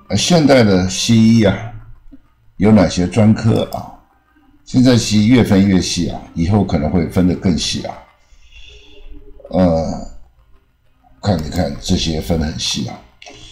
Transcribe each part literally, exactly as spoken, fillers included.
呃，现代的西医啊，有哪些专科啊？现在西医越分越细啊，以后可能会分得更细啊。呃，看你看这些分得很细啊。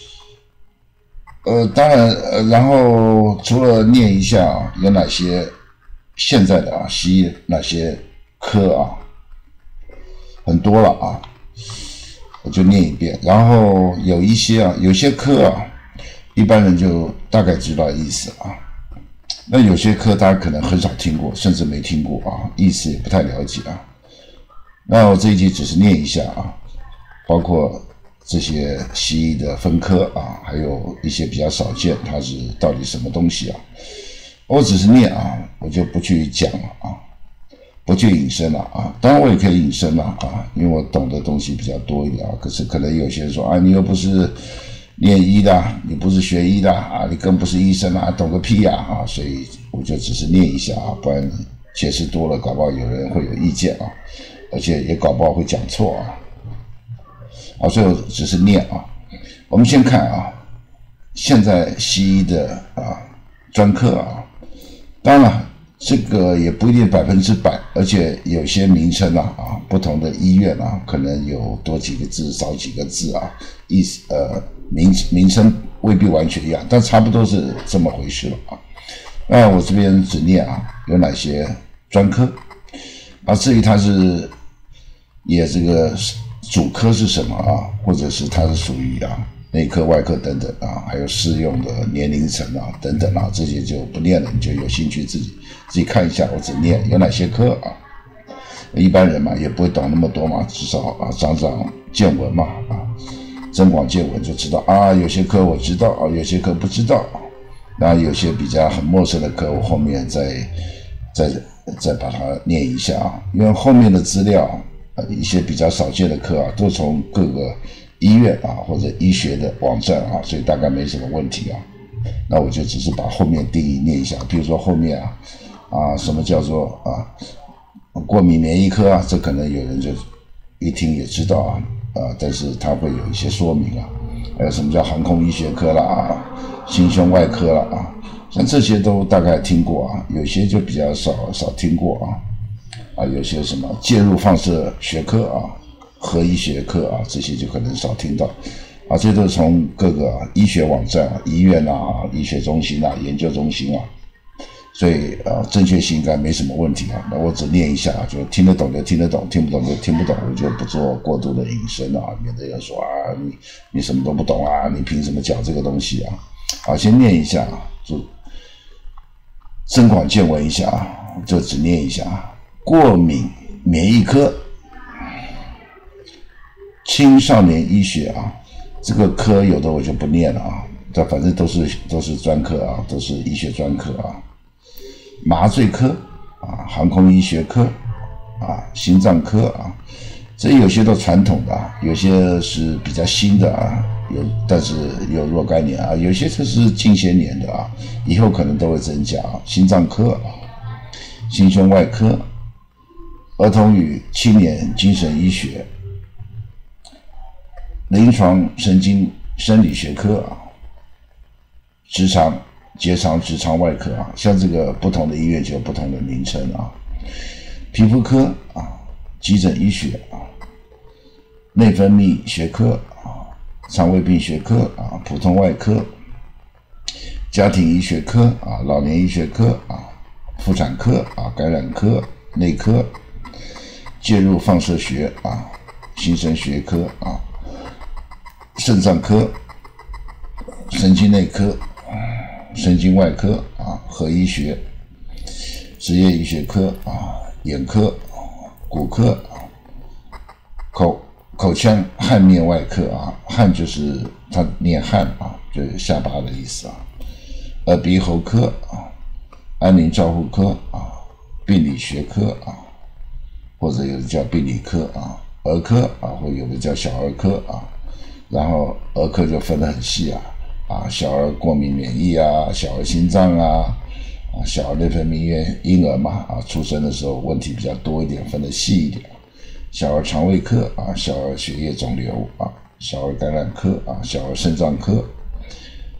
呃，当然，呃，然后除了念一下啊，有哪些现在的啊西医哪些科啊，很多了啊，我就念一遍。然后有一些啊，有些科啊，一般人就大概知道意思啊。那有些科大家可能很少听过，甚至没听过啊，意思也不太了解啊。那我这一集只是念一下啊，包括这些西医的分科啊，还有一些比较少见，它是到底什么东西啊？我只是念啊，我就不去讲了啊，不去引申了啊。当然我也可以引申了啊，因为我懂的东西比较多一点啊。可是可能有些人说啊，你又不是念医的，你不是学医的啊，你更不是医生啊，懂个屁呀 啊, 啊！所以我就只是念一下啊，不然解释多了，搞不好有人会有意见啊，而且也搞不好会讲错啊。啊，所以我只是念啊。我们先看啊，现在西医的啊专科啊，当然这个也不一定百分之百，而且有些名称啊啊，不同的医院啊，可能有多几个字、少几个字啊，意思呃名名称未必完全一样，但差不多是这么回事了啊。那我这边只念啊，有哪些专科啊？至于它是也这个主科是什么啊，或者是它是属于啊内科、外科等等啊，还有适用的年龄层啊等等啊，这些就不念了，你就有兴趣自己自己看一下。我只念有哪些科啊，一般人嘛也不会懂那么多嘛，至少啊长长见闻嘛啊，增广见闻就知道啊，有些科我知道啊，有些科不知道。那有些比较很陌生的科，我后面再再再把它念一下啊，因为后面的资料。呃，一些比较少见的科啊，都从各个医院啊或者医学的网站啊，所以大概没什么问题啊。那我就只是把后面定义念一下，比如说后面啊啊什么叫做啊过敏免疫科啊，这可能有人就一听也知道啊啊，但是它会有一些说明啊。还有什么叫航空医学科啦啊，心胸外科啦啊，像这些都大概听过啊，有些就比较少少听过啊。啊，有些什么介入放射学科啊、核医学科啊，这些就可能少听到啊。这都是从各个、啊、医学网站、啊、医院啊、医学中心啊、研究中心啊，所以啊，正确性应该没什么问题啊。那我只念一下，就听得懂就听得懂，听不懂就听不懂，我就不做过度的引申啊，免得人说啊，你你什么都不懂啊，你凭什么讲这个东西啊？好，先念一下啊，就增广见闻一下啊，就只念一下啊。过敏免疫科、青少年医学啊，这个科有的我就不念了啊，这反正都是都是专科啊，都是医学专科啊。麻醉科啊，航空医学科啊，心脏科啊，这有些都传统的啊，有些是比较新的啊，有但是有若干年啊，有些就是近些年的啊，以后可能都会增加啊。心脏科啊，心胸外科。儿童与青年精神医学、临床神经生理学科啊，直肠、结肠、直肠外科啊，像这个不同的医院就有不同的名称啊。皮肤科啊，急诊医学啊，内分泌学科啊，肠胃病学科啊，普通外科、家庭医学科啊，老年医学科啊，妇产科啊，感染科、内科。介入放射学啊，新生学科啊，肾脏科、神经内科、神经外科啊，核医学、职业医学科啊，眼科、骨科啊，口口腔颔面外科啊，颔就是他念颔啊，就是下巴的意思啊，耳鼻喉科啊，安宁照护科啊，病理学科啊。或者有的叫病理科啊，儿科啊，或有的叫小儿科啊，然后儿科就分得很细啊，啊，小儿过敏免疫啊，小儿心脏啊，啊，小儿内分泌腺婴儿嘛，啊，出生的时候问题比较多一点，分得细一点，小儿肠胃科啊，小儿血液肿瘤啊，小儿感染科啊，小儿肾脏科，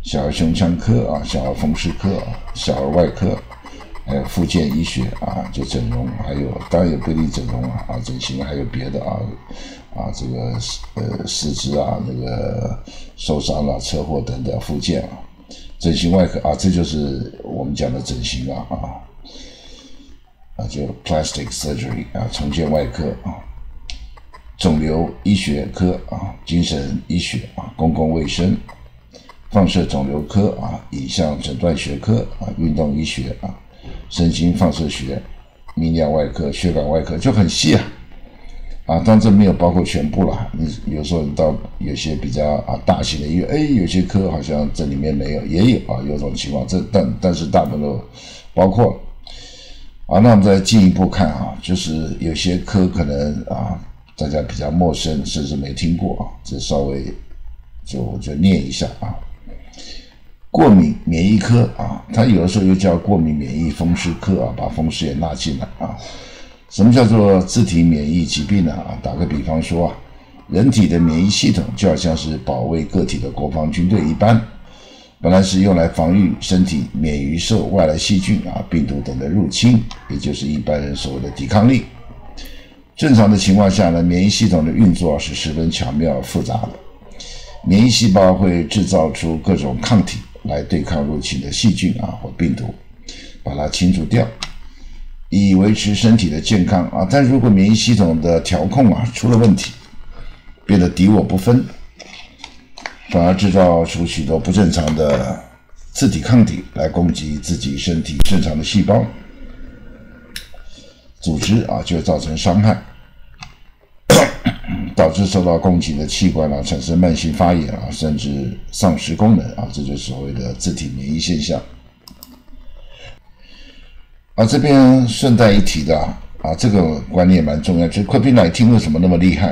小儿胸腔科啊，小儿风湿科啊，小儿外科，还有复健医学啊，就整容，还有当然也不一定整容啊，啊整形还有别的啊，啊这个呃四肢啊那个受伤了、车祸等等复健啊，整形外科啊，这就是我们讲的整形啊啊啊就 plastic surgery 啊，重建外科啊，肿瘤医学科啊，精神医学啊，公共卫生。放射肿瘤科啊，影像诊断学科啊，运动医学啊，神经放射学、泌尿外科、血管外科就很细啊，啊，当然这没有包括全部啦。你有时候到有些比较啊大型的医院，哎，有些科好像这里面没有，也有啊，有这种情况，这但但是大部分都包括了。啊，那我们再进一步看啊，就是有些科可能啊大家比较陌生，甚至没听过啊，这稍微就就念一下啊。过敏免疫科啊，它有的时候又叫过敏免疫风湿科啊，把风湿也纳进来啊。什么叫做自体免疫疾病呢？啊，打个比方说啊，人体的免疫系统就好像是保卫个体的国防军队一般，本来是用来防御身体免于受外来细菌啊、病毒等的入侵，也就是一般人所谓的抵抗力。正常的情况下呢，免疫系统的运作是十分巧妙复杂的。免疫细胞会制造出各种抗体来对抗入侵的细菌啊或病毒，把它清除掉，以维持身体的健康啊。但如果免疫系统的调控啊出了问题，变得敌我不分，反而制造出许多不正常的自体抗体来攻击自己身体正常的细胞、组织啊，就会造成伤害。导致受到攻击的器官啊产生慢性发炎啊，甚至丧失功能啊，这就是所谓的自体免疫现象。啊，这边顺带一提的啊，啊这个观念蛮重要，就是 COVID 十九 为什么那么厉害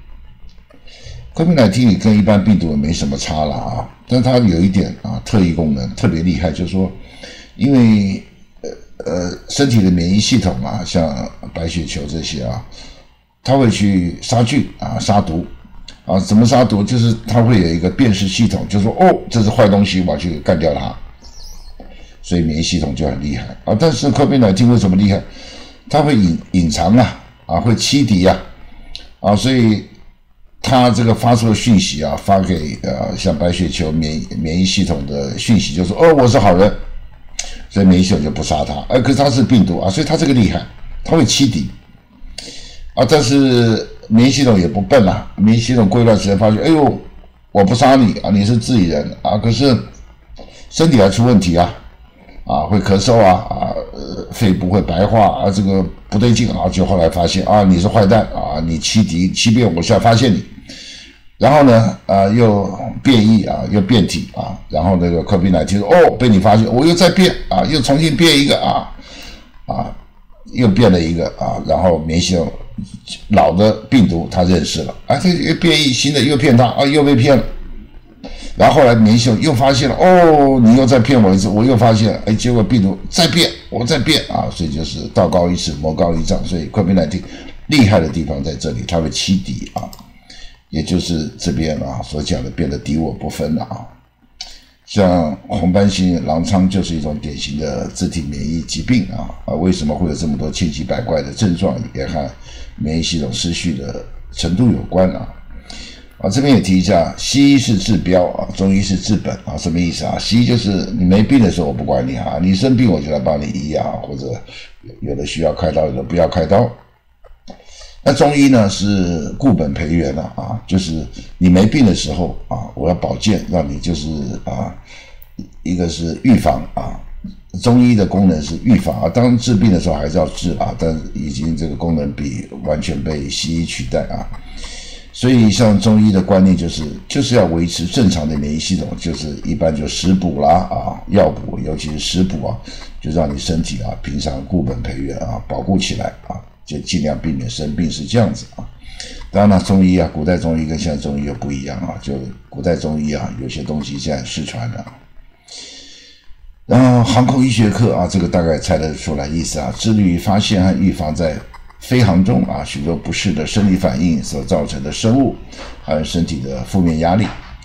？COVID 十九 跟一般病毒也没什么差了啊，但它有一点啊特异功能特别厉害，就是说，因为呃呃身体的免疫系统啊，像白血球这些啊。它会去杀菌啊，杀毒啊，怎么杀毒？就是它会有一个辨识系统，就是说哦，这是坏东西，我要去干掉它。所以免疫系统就很厉害啊。但是 COVID 十九 为什么厉害？它会隐隐藏啊，啊，会欺敌啊，啊，所以它这个发出的讯息啊，发给呃像白血球免免疫系统的讯息，就是说哦，我是好人，所以免疫系统就不杀它。哎，可是它是病毒啊，所以它这个厉害，它会欺敌。啊，但是免疫系统也不笨啊，免疫系统过一段时间发现，哎呦，我不杀你啊，你是自己人啊，可是身体还出问题啊，啊，会咳嗽啊，啊，呃、肺部会白化啊，这个不对劲啊，就后来发现啊，你是坏蛋啊，你欺敌欺骗我，现在发现你，然后呢，啊，又变异啊，又变体啊，然后那个 COVID 十九 哦，被你发现，我又再变啊，又重新变一个啊，啊，又变了一个啊，然后免疫系统。老的病毒他认识了，啊，这又变异，新的又骗他，啊，又被骗了。然后后来免疫系统又发现了，哦，你又再骗我一次，我又发现了，哎，结果病毒再变，我再变啊，所以就是道高一尺，魔高一丈。所以 COVID 十九 厉害的地方在这里，它会欺敌啊，也就是这边啊所讲的变得敌我不分了啊。像红斑性狼疮就是一种典型的自体免疫疾病啊啊，为什么会有这么多千奇百怪的症状，也和免疫系统失序的程度有关啊。啊，这边也提一下，西医是治标啊，中医是治本啊，什么意思啊？西医就是你没病的时候我不管你啊，你生病我就来帮你医啊，或者有的需要开刀，有的不要开刀。那中医呢是固本培元了 啊, 啊，就是你没病的时候啊，我要保健，让你就是啊，一个是预防啊，中医的功能是预防啊，当然治病的时候还是要治啊，但已经这个功能比完全被西医取代啊，所以像中医的观念就是就是要维持正常的免疫系统，就是一般就食补啦啊，药补，尤其是食补啊，就让你身体啊平常固本培元啊，保护起来啊。就尽量避免生病，是这样子啊。当然了，中医啊，古代中医跟现在中医又不一样啊。就古代中医啊，有些东西现在失传了。然后航空医学科啊，这个大概猜得出来意思啊，致力于发现和预防在飞航中啊许多不适的生理反应所造成的生物还有身体的负面压力。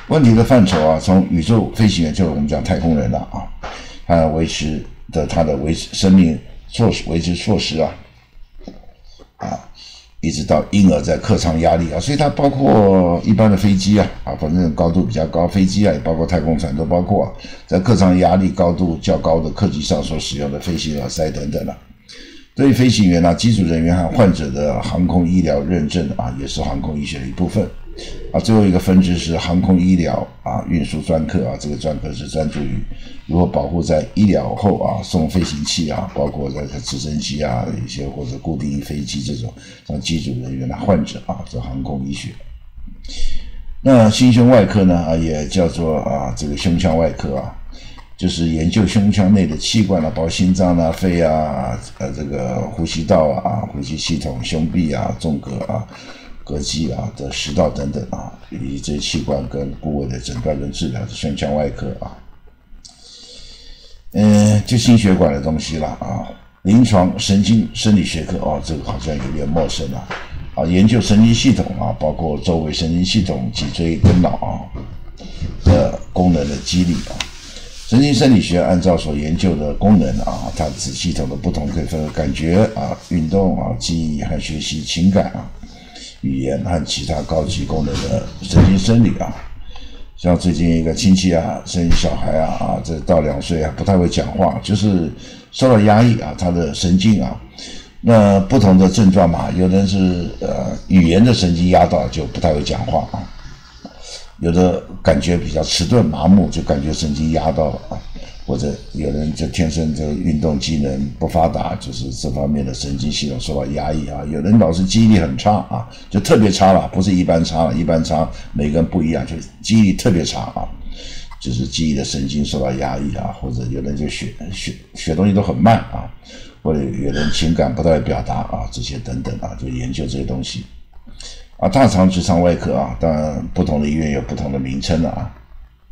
问题的范畴啊，从宇宙飞行员，就是我们讲太空人了啊，他维持的他的维持生命措施维持措施啊，啊，一直到婴儿在客舱压力啊，所以它包括一般的飞机啊，啊，反正高度比较高，飞机啊也包括太空船都包括啊，在客舱压力高度较高的客机上所使用的飞行耳塞等等啊。对于飞行员啊、机组人员和患者的航空医疗认证啊，也是航空医学的一部分。啊，最后一个分支是航空医疗啊运输专科啊，这个专科是专注于如何保护在医疗后啊送飞行器啊，包括这个直升机啊一些或者固定飞机这种像机组人员的患者啊，这航空医学。那心胸外科呢啊，也叫做啊这个胸腔外科啊，就是研究胸腔内的器官啊，包括心脏啊、肺啊、呃这个呼吸道啊、呼吸系统、胸壁啊、纵隔啊。膈肌啊的食道等等啊，以及这些器官跟部位的诊断跟治疗的胸腔外科啊，嗯，就心血管的东西了啊，临床神经生理学科哦，这个好像有点陌生了啊，研究神经系统啊，包括周围神经系统、脊椎跟脑啊的功能的机理啊。神经生理学按照所研究的功能啊，它子系统的不同可以分为感觉啊、运动啊、记忆和学习、情感啊。语言和其他高级功能的神经生理啊，像最近一个亲戚啊，生小孩啊，啊，这到两岁啊，不太会讲话，就是受到压抑啊，他的神经啊，那不同的症状嘛，有的人是呃语言的神经压到就不太会讲话啊，有的感觉比较迟钝麻木，就感觉神经压到了啊。或者有人就天生这个运动机能不发达，就是这方面的神经系统受到压抑啊。有人老是记忆力很差啊，就特别差了，不是一般差了，一般差每个人不一样，就记忆力特别差啊，就是记忆的神经受到压抑啊，或者有人就学学学东西都很慢啊，或者有人情感不太会表达啊，这些等等啊，就研究这些东西啊。大肠直肠外科啊，当然不同的医院有不同的名称了啊。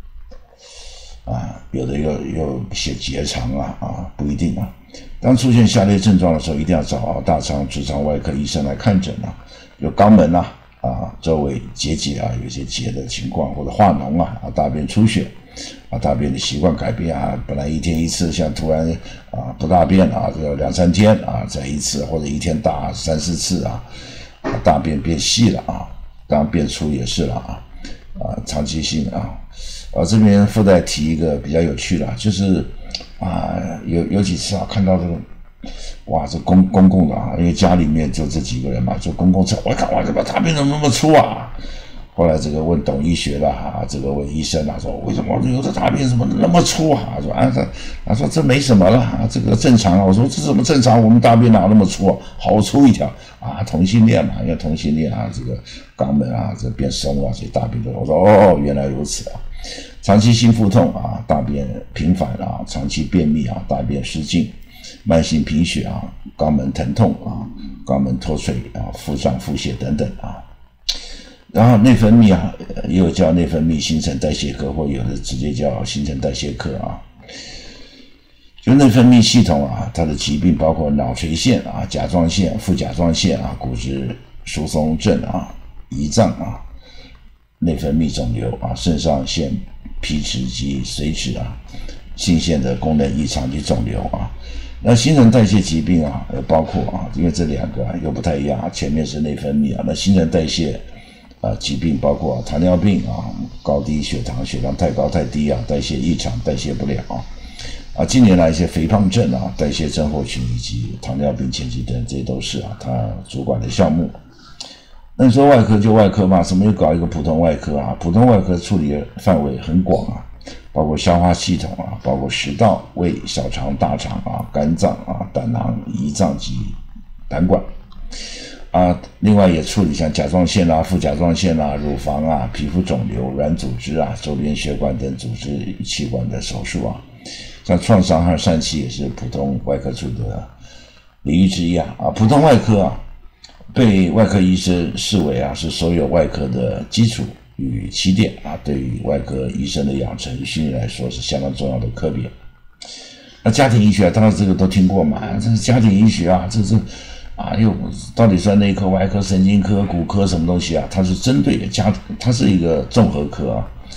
啊，有的又又写结肠啊啊，不一定啊。当出现下列症状的时候，一定要找啊大肠直肠外科医生来看诊啊。有肛门啊啊，周围结节啊，有些结的情况，或者化脓啊啊，大便出血啊，大便的习惯改变啊，本来一天一次，像突然啊不大便啊，这个两三天啊再一次，或者一天大三四次啊，啊大便变细了啊，当然变粗也是了啊啊，长期性啊。啊，这边附带提一个比较有趣的，就是啊，有有几次啊，看到这个，哇，这公公共的啊，因为家里面就这几个人嘛，就公共车，我看哇，这把大便怎么那么粗啊？后来这个问懂医学的啊，这个问医生啊，说为什么有的大便怎么那么粗啊？说啊，他他说这没什么了啊，这个正常啊。我说这怎么正常？我们大便哪那么粗啊？好粗一条啊！同性恋嘛，因为同性恋啊，这个肛门啊这变松了，所以大便就我说哦，原来如此啊。长期心腹痛啊，大便频繁啊，长期便秘啊，大便失禁，慢性贫血啊，肛门疼痛啊，肛门脱垂啊，腹胀腹泻等等啊。然后内分泌啊，也有叫内分泌新陈代谢科，或有的直接叫新陈代谢科啊。就内分泌系统啊，它的疾病包括脑垂腺啊、甲状腺、副甲状腺啊、骨质疏松症啊、胰脏啊、内分泌肿瘤啊、肾上腺皮质及髓质啊、性腺的功能异常及肿瘤啊。那新陈代谢疾病啊，包括啊，因为这两个、啊、又不太一样啊，前面是内分泌啊，那新陈代谢啊疾病包括、啊、糖尿病啊、高低血糖、血糖太高太低啊、代谢异常、代谢不了啊。啊，近年来一些肥胖症啊、代谢症候群以及糖尿病前期等，这些都是啊他主管的项目。那你说外科就外科嘛，怎么又搞一个普通外科啊？普通外科处理的范围很广啊，包括消化系统啊，包括食道、胃、小肠、大肠啊、肝脏啊、胆囊、胰脏及胆管。啊，另外也处理像甲状腺啊、副甲状腺啊、乳房啊、皮肤肿瘤、软组织啊、周边血管等组织与器官的手术啊，像创伤和疝气也是普通外科处的领域之一啊。啊，普通外科啊，被外科医生视为啊是所有外科的基础与起点啊，对于外科医生的养成与训练来说是相当重要的科别。那家庭医学、啊、当然这个都听过嘛，这是家庭医学啊，这是。啊，又到底算内科、外科、神经科、骨科什么东西啊？它是针对家，它是一个综合科啊。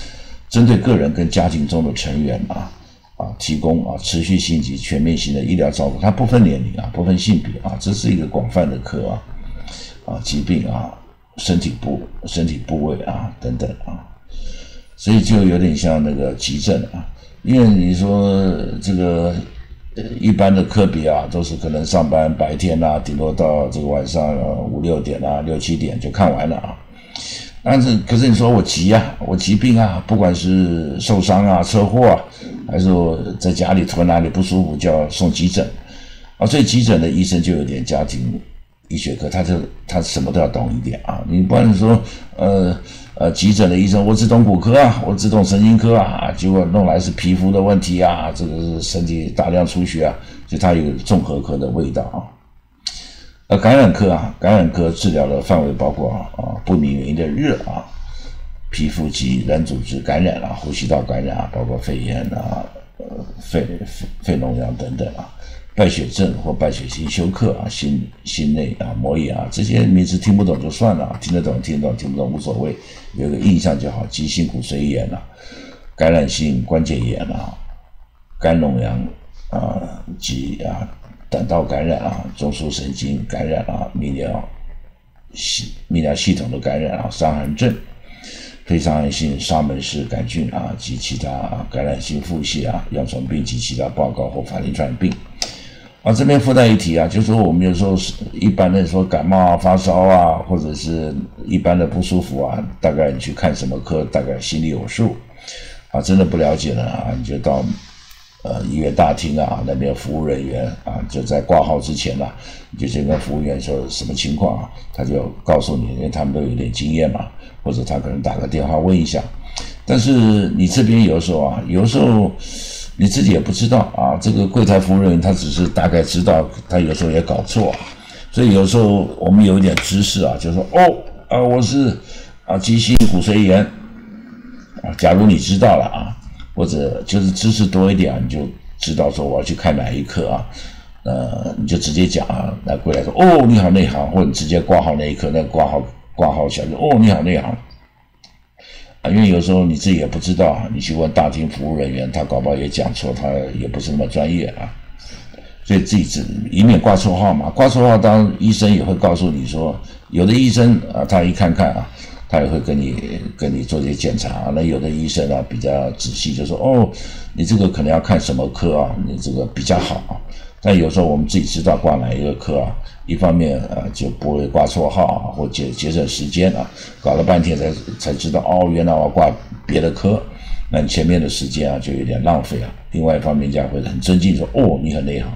针对个人跟家庭中的成员啊啊提供啊持续性及全面性的医疗照顾，它不分年龄啊，不分性别啊，这是一个广泛的科啊啊疾病啊身体部身体部位啊等等啊，所以就有点像那个急诊啊，因为你说这个。一般的科别啊，都是可能上班白天啊，顶多到这个晚上五六点啊、六七点就看完了啊。但是，可是你说我急啊，我疾病啊，不管是受伤啊、车祸啊，还是我在家里突然哪里不舒服，就要送急诊啊。所以急诊的医生就有点家庭医学科，他就他什么都要懂一点啊。你不然说，呃。呃，急诊的医生，我只懂骨科啊，我只懂神经科啊，结果弄来是皮肤的问题啊，这个是身体大量出血啊，所以它有综合科的味道啊。呃，感染科啊，感染科治疗的范围包括啊不明原因的热啊、皮肤及软组织感染啊、呼吸道感染啊，包括肺炎啊、呃肺肺肺脓疡等等啊。败血症或败血性休克啊、心心内啊、膜炎啊，这些名词听不懂就算了，听得懂听得懂，听不懂无所谓，有一个印象就好。急性骨髓炎啊、感染性关节炎啊、肝脓疡啊及啊胆道感染啊、中枢神经感染啊、泌尿系泌尿系统的感染啊、伤寒症。非伤寒性沙门氏杆菌啊及其他、啊、感染性腹泻啊、羊虫病及其他报告或法定传染病。啊，这边附带一提啊，就是说我们有时候是一般的说感冒啊、发烧啊，或者是一般的不舒服啊，大概你去看什么科，大概心里有数。啊，真的不了解了啊，你就到呃医院大厅啊那边服务人员啊，就在挂号之前啊，你就先跟服务员说什么情况啊，他就告诉你，因为他们都有点经验嘛，或者他可能打个电话问一下。但是你这边有时候啊，有时候。你自己也不知道啊，这个柜台服务人员他只是大概知道，他有时候也搞错，所以有时候我们有一点知识啊，就说哦啊我是啊急性骨髓炎啊，假如你知道了啊，或者就是知识多一点，你就知道说我要去看哪一科啊，呃你就直接讲啊，那柜台说哦你好内行，或者你直接挂号那一刻，那挂号挂号小姐哦你好内行。啊，因为有时候你自己也不知道，你去问大厅服务人员，他搞不好也讲错，他也不是那么专业啊，所以自己只以免挂错号嘛。挂错号，当然医生也会告诉你说，有的医生啊，他一看看啊，他也会跟你跟你做些检查。那有的医生啊比较仔细，就说哦，你这个可能要看什么科啊，你这个比较好啊。但有时候我们自己知道挂哪一个科啊，一方面啊就不会挂错号啊，或节节省时间啊，搞了半天才才知道哦，原来我要挂别的科，那你前面的时间啊就有点浪费啊。另外一方面，人家会很尊敬说哦，你很内行。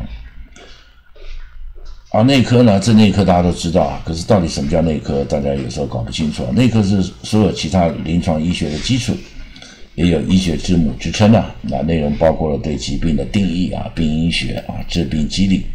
啊，内科呢，这内科大家都知道啊，可是到底什么叫内科，大家有时候搞不清楚啊。内科是所有其他临床医学的基础。也有医学之母之称啊，那内容包括了对疾病的定义啊、病因学啊、致病机理、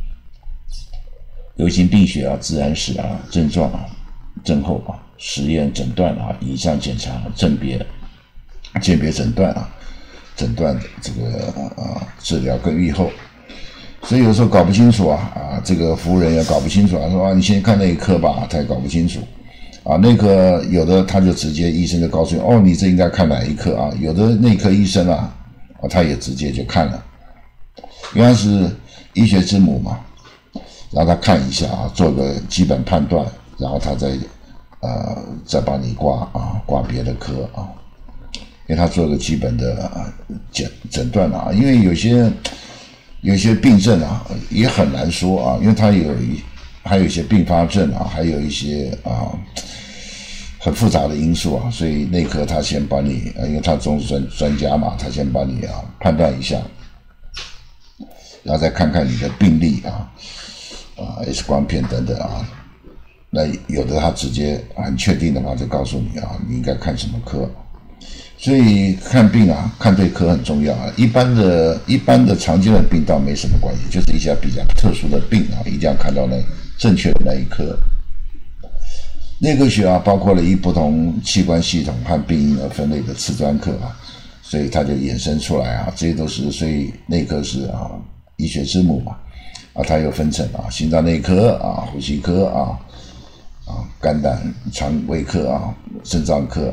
流行病学啊、自然史啊、症状啊、症候啊、实验诊断啊、影像检查、鉴别、鉴别诊断啊、诊断这个啊治疗跟预后。所以有时候搞不清楚啊啊，这个服务人员搞不清楚啊，说啊你先看那一科吧，他也搞不清楚。啊，内科有的他就直接医生就告诉你，哦，你这应该看哪一科啊？有的内科医生啊，啊他也直接就看了，因为他是医学之母嘛，让他看一下啊，做个基本判断，然后他再呃再帮你挂啊挂别的科啊，给他做个基本的啊诊诊断啊，因为有些有些病症啊也很难说啊，因为他有一还有一些并发症啊，还有一些啊。很复杂的因素啊，所以内科他先帮你，因为他总是专专家嘛，他先帮你啊判断一下，然后再看看你的病历啊，啊 X 光片等等啊，那有的他直接很确定的话就告诉你啊，你应该看什么科，所以看病啊，看对科很重要啊。一般的、一般的常见的病倒没什么关系，就是一些比较特殊的病啊，一定要看到那正确的那一科。内科学啊，包括了以不同器官系统和病因而分类的次专科啊，所以它就衍生出来啊，这些都是，所以内科是啊医学之母嘛，啊它又分成啊心脏内科啊、呼吸科啊、啊肝胆肠胃科啊、肾脏科啊、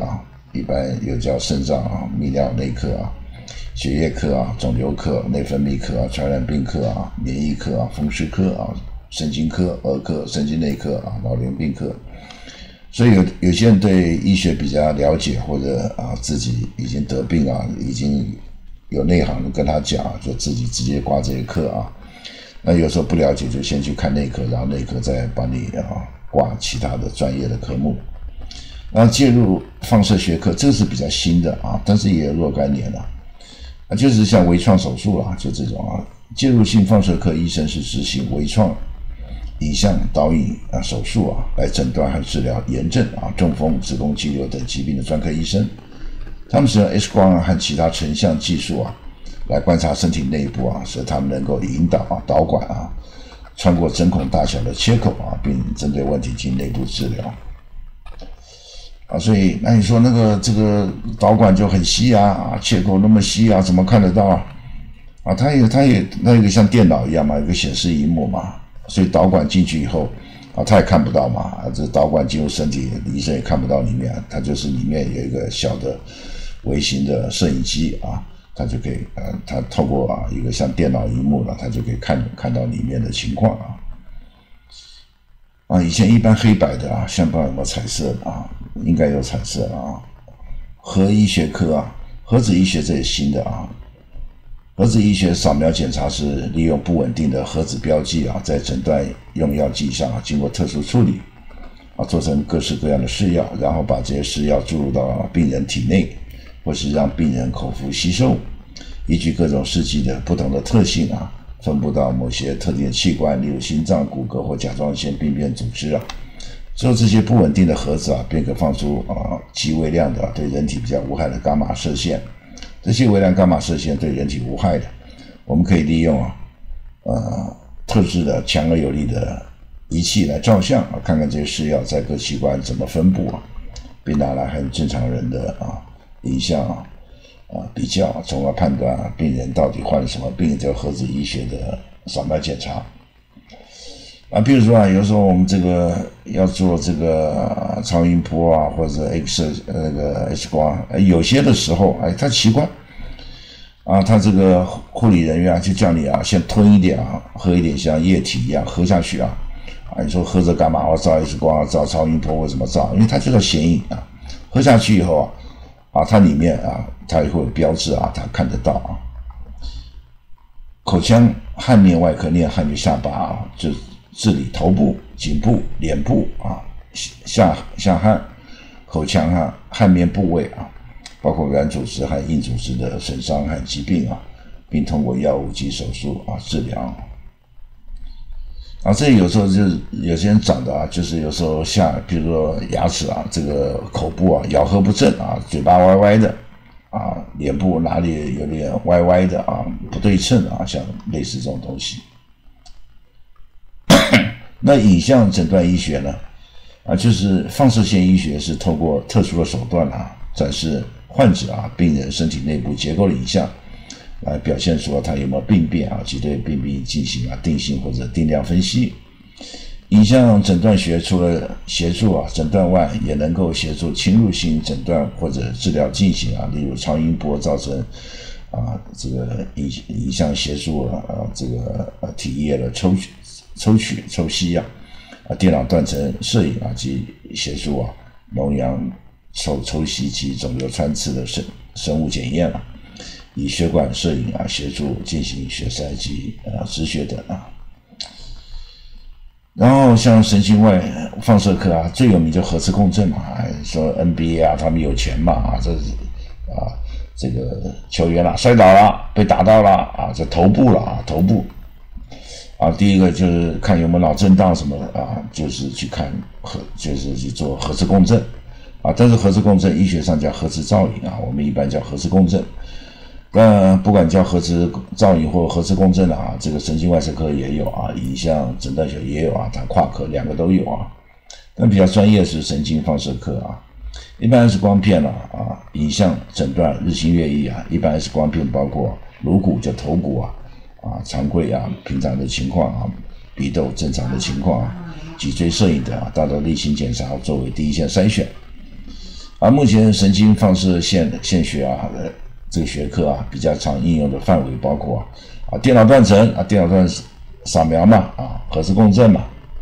一般又叫肾脏啊、泌尿内科啊、血液科啊、肿瘤科、内分泌科啊、传染病科啊、免疫科啊、风湿科啊、神经科、儿科、神经内科啊、老年病科。所以有有些人对医学比较了解，或者啊自己已经得病啊，已经有内行跟他讲，就自己直接挂这些科啊。那有时候不了解，就先去看内科，然后内科再帮你啊挂其他的专业的科目。然后介入放射学科，这个是比较新的啊，但是也有若干年了。啊，就是像微创手术啦，就这种啊，介入性放射科医生是执行微创、影像导引啊手术啊，来诊断和治疗炎症啊、中风、子宫肌瘤等疾病的专科医生。他们使用 X 光啊和其他成像技术啊，来观察身体内部啊，使他们能够引导啊导管啊穿过针孔大小的切口啊，并针对问题进行内部治疗。啊，所以那你说那个这个导管就很细啊，啊切口那么细啊，怎么看得到啊？啊，它也它也那一个像电脑一样嘛，有个显示萤幕嘛，所以导管进去以后啊，它也看不到嘛，啊，这导管进入身体，医生也看不到里面，它就是里面有一个小的微型的摄影机啊，它就可以呃，它透过啊一个像电脑萤幕了，它就可以看看到里面的情况啊。啊，以前一般黑白的啊，现在有没有彩色的啊？应该有彩色啊。核医学科啊，核子医学这也新的啊。核子医学扫描检查是利用不稳定的核子标记啊，在诊断用药剂上啊，经过特殊处理啊，做成各式各样的试药，然后把这些试药注入到病人体内，或是让病人口服吸收，依据各种试剂的不同的特性啊，分布到某些特定的器官，例如心脏、骨骼或甲状腺病变组织啊。之后这些不稳定的核子啊，便可放出啊极微量的、啊、对人体比较无害的伽马射线。这些微量伽马射线对人体无害的，我们可以利用啊呃特制的强而有力的仪器来照相啊，看看这些试药在各器官怎么分布啊，并拿来和正常人的啊影像啊啊比较，从而判断、啊、病人到底患了什么病。这个核子医学的扫描检查。啊，比如说啊，有时候我们这个要做这个超音波啊，或者 X 那个 X 光，有些的时候，哎，他奇怪啊，他这个护理人员啊，就叫你啊，先吞一点啊，喝一点像液体一样喝下去啊，啊，你说喝着干嘛？我照 X 光、照超音波，为什么照？因为它就是显影啊，喝下去以后啊，啊，它里面啊，它也会有标志啊，它看得到啊。口腔颌面外科，念颌就下巴啊，就治理头部、颈部、脸部啊、下下颌、口腔啊、颌面部位啊，包括软组织和硬组织的损伤和疾病啊，并通过药物及手术啊治疗。啊，这有时候就是有些人长的啊，就是有时候下，比如说牙齿啊，这个口部啊咬合不正啊，嘴巴歪歪的啊，脸部哪里有点歪歪的啊，不对称啊，像类似这种东西。那影像诊断医学呢？啊，就是放射线医学是透过特殊的手段啊，展示患者啊、病人身体内部结构的影像，来表现出他有没有病变啊，及对病病进行啊定性或者定量分析。影像诊断学除了协助啊诊断外，也能够协助侵入性诊断或者治疗进行啊，例如超音波造成啊这个影影像协助啊这个啊体液的抽取。抽取、抽吸啊，啊，电脑断层摄影啊及协助啊脓疡抽抽吸及肿瘤穿刺的生生物检验啊，以血管摄影啊协助进行血筛及啊止血等啊。然后像神经外放射科啊，最有名就核磁共振嘛，说 N B A 啊，他们有钱嘛啊，这是啊这个球员啊摔倒了，被打到了啊，这头部了啊，头部。啊，第一个就是看有没有脑震荡什么的啊，就是去看核，就是去做核磁共振啊。但是核磁共振医学上叫核磁造影啊，我们一般叫核磁共振。那不管叫核磁造影或核磁共振啊，这个神经外科科也有啊，影像诊断学也有啊，它跨科两个都有啊。但比较专业是神经放射科啊，一般 X 光片啊啊，影像诊断日新月异啊，一般 X 光片包括颅骨就头骨啊。啊，常规啊，平常的情况啊，鼻窦正常的情况啊，脊椎摄影等啊，大多例行检查作为第一线筛选。 而目前神经放射线线学啊这个学科啊比较常应用的范围包括啊电脑断层啊电脑断扫描嘛啊核磁共振嘛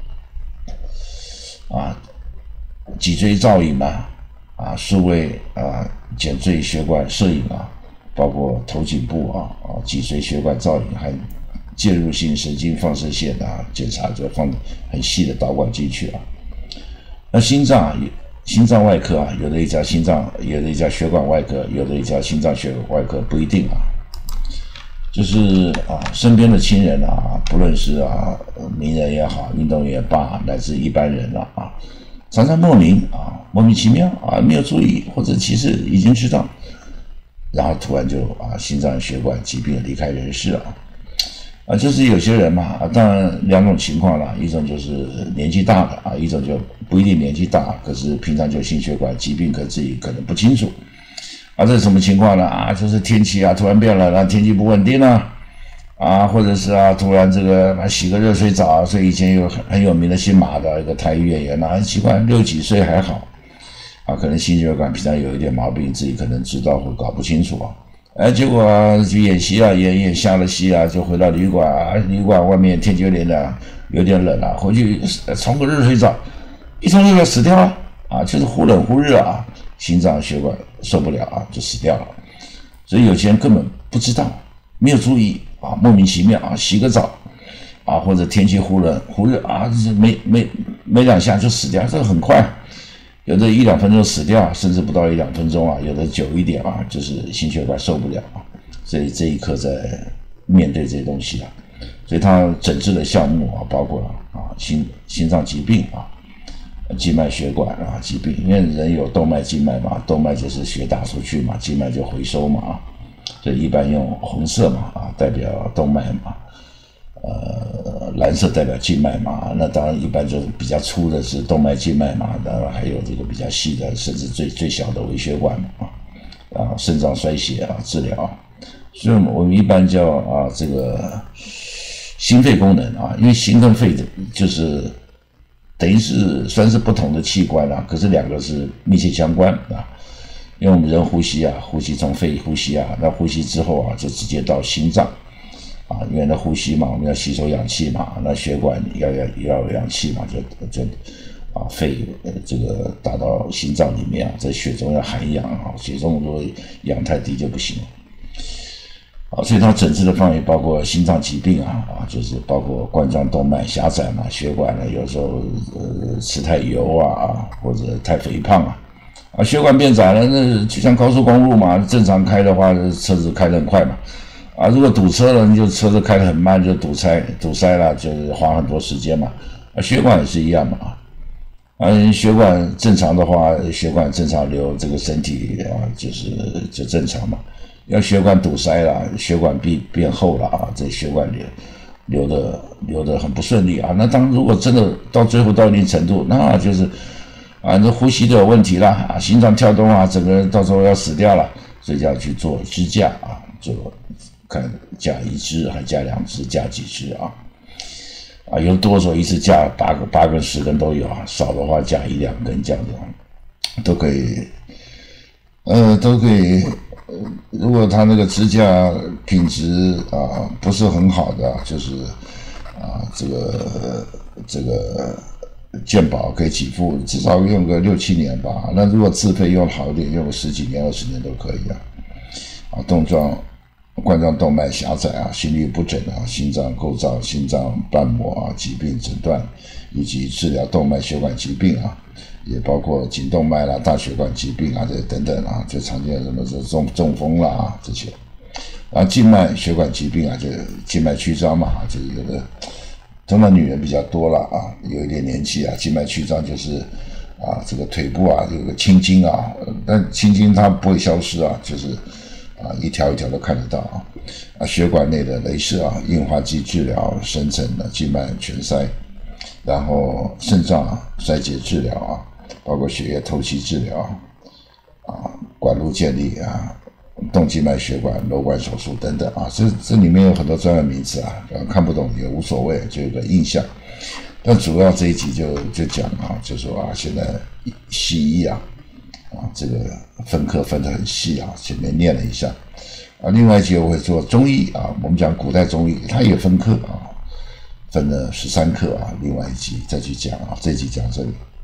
啊脊椎造影嘛啊数位啊减椎血管摄影啊，包括头颈部啊啊脊髓血管造影还介入性神经放射线啊检查，就放很细的导管进去啊。那心脏啊，心脏外科啊，有的一家心脏，有的一家血管外科，有的一家心脏血管外科，不一定啊。就是啊，身边的亲人啊，不论是啊名人也好，运动员也罢，乃至一般人啊啊，常常莫名啊莫名其妙啊没有注意，或者其实已经知道，然后突然就啊心脏血管疾病离开人世啊。啊，就是有些人嘛，啊，当然两种情况啦，一种就是年纪大的啊，一种就不一定年纪大，可是平常就心血管疾病，可自己可能不清楚。啊，这是什么情况呢？啊，就是天气啊突然变了，那天气不稳定啊，啊，或者是啊突然这个啊洗个热水澡，所以以前有很很有名的姓马的一个台语演员啊，很奇怪，六几岁还好，啊，可能心血管平常有一点毛病，自己可能知道或搞不清楚啊。哎，结果啊，去演戏啊，演演下了戏啊，就回到旅馆啊，旅馆外面天气有点冷，有点冷啊，回去冲个热水澡，一冲热水死掉了啊，就是忽冷忽热啊，心脏血管受不了啊，就死掉了。所以有些人根本不知道，没有注意啊，莫名其妙啊，洗个澡啊，或者天气忽冷忽热啊，没没没两下就死掉，这个很快。有的一两分钟死掉，甚至不到一两分钟啊，有的久一点啊，就是心血管受不了啊。所以这一刻在面对这些东西啊，所以它诊治的项目啊，包括啊心心脏疾病啊、静脉血管啊疾病，因为人有动脉、静脉嘛，动脉就是血打出去嘛，静脉就回收嘛啊，所以一般用红色嘛啊代表动脉嘛。呃，蓝色代表静脉嘛，那当然一般就是比较粗的是动脉、静脉嘛，当然还有这个比较细的，甚至最最小的微血管嘛，啊，肾脏衰竭啊治疗，所以我们一般叫啊这个心肺功能啊，因为心跟肺就是等于是算是不同的器官啊，可是两个是密切相关啊，因为我们人呼吸啊，呼吸从肺呼吸啊，那呼吸之后啊就直接到心脏。啊，因为那呼吸嘛，我们要吸收氧气嘛，那血管要要要有氧气嘛，就就啊肺呃这个打到心脏里面啊，在血中要含氧啊，血中如果氧太低就不行。啊，所以它诊治的范围包括心脏疾病啊，啊就是包括冠状动脉狭窄嘛，血管呢有时候呃吃太油啊，或者太肥胖啊，啊血管变窄了，那就像高速公路嘛，正常开的话，车子开得很快嘛。啊，如果堵车了，你就车子开得很慢，就堵塞，堵塞了，就是花很多时间嘛。啊，血管也是一样嘛。啊，血管正常的话，血管正常流，这个身体啊，就是就正常嘛。要血管堵塞了，血管壁变厚了啊，这血管流流的流的很不顺利啊。那当如果真的到最后到一定程度，那就是啊，这呼吸都有问题了啊，心脏跳动啊，整个人到时候要死掉了，所以就要去做支架啊，做。看架一支还架两支架几支啊？啊，有多少一次架八个八根十根都有啊，少的话架一两根这样子，都可以，呃，都可以。如果他那个支架品质啊不是很好的，就是啊这个这个健保可以给付，至少用个六七年吧。那如果自费用好一点，用个十几年、二十年都可以啊。啊，动状。冠状动脉狭窄啊，心律不整啊，心脏构造、心脏瓣膜啊疾病诊断，以及治疗动脉血管疾病啊，也包括颈动脉啦、大血管疾病啊这等等啊，最常见的什么是中中风啦、啊、这些，然后静脉血管疾病啊，就静脉曲张嘛，就有的，通常女人比较多了啊，有一点年纪啊，静脉曲张就是啊这个腿部啊有个青筋啊，但青筋它不会消失啊，就是。啊，一条一条都看得到啊！啊，血管内的雷射啊，硬化剂治疗，深层的静脉全塞，然后肾脏衰竭治疗啊，包括血液透析治疗啊，管路建立啊，动静脉血管瘘管手术等等啊，这这里面有很多专业名词啊，看不懂也无所谓，就有个印象。但主要这一集就就讲啊，就说啊，现在西医啊。 啊，这个分科分得很细啊，前面念了一下啊。另外一节我会做中医啊，我们讲古代中医，它也分科啊，分了十三课啊。另外一集再去讲啊，这集讲这里。